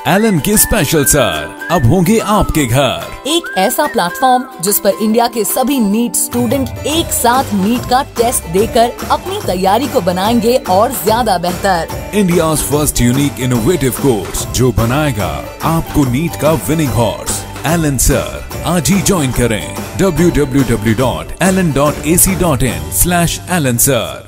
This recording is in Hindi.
एलन के स्पेशल सर अब होंगे आपके घर। एक ऐसा प्लेटफॉर्म जिस पर इंडिया के सभी नीट स्टूडेंट एक साथ नीट का टेस्ट देकर अपनी तैयारी को बनाएंगे और ज्यादा बेहतर। India first unique innovative course जो बनाएगा आपको नीट का विनिंग हॉर्स। एलन सर आज ही ज्वाइन करें www.ellen.ac.in/Ellen Sir।